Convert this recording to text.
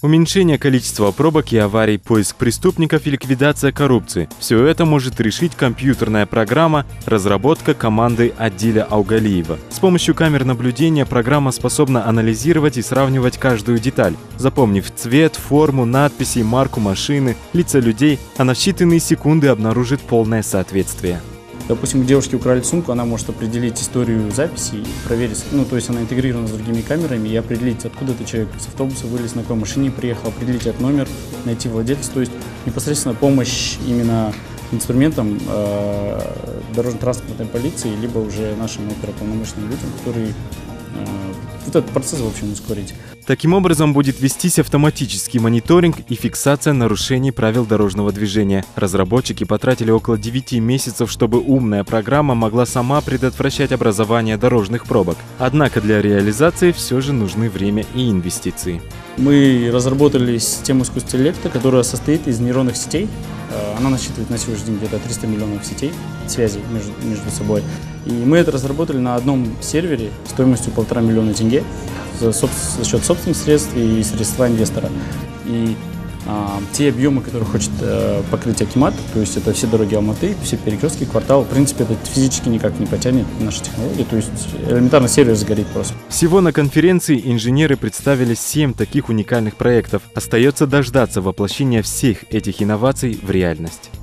Уменьшение количества пробок и аварий, поиск преступников и ликвидация коррупции – все это может решить компьютерная программа, разработка команды Адиля Аугалиева. С помощью камер наблюдения программа способна анализировать и сравнивать каждую деталь. Запомнив цвет, форму, надписи, марку машины, лица людей, она в считанные секунды обнаружит полное соответствие. Допустим, у девушки украли сумку, она может определить историю записи и проверить, то есть она интегрирована с другими камерами, и определить, откуда этот человек с автобуса вылез, на какой машине приехал, определить этот номер, найти владельца, то есть непосредственно помощь именно инструментам дорожно-транспортной полиции, либо уже нашим оперуполномоченным людям, которые этот процесс, в общем, ускорить. Таким образом, будет вестись автоматический мониторинг и фиксация нарушений правил дорожного движения. Разработчики потратили около 9 месяцев, чтобы умная программа могла сама предотвращать образование дорожных пробок. Однако для реализации все же нужны время и инвестиции. Мы разработали систему искусственного интеллекта, которая состоит из нейронных сетей. Она насчитывает на сегодняшний день где-то 300 миллионов сетей, связей между собой. И мы это разработали на одном сервере стоимостью 1,5 миллиона тенге за счет собственных средств и средства инвестора. И те объемы, которые хочет покрыть Акимат, то есть это все дороги Алматы, все перекрестки, кварталы, в принципе, это физически никак не потянет наша технология, то есть элементарно сервер сгорит просто. Всего на конференции инженеры представили 7 таких уникальных проектов. Остается дождаться воплощения всех этих инноваций в реальность.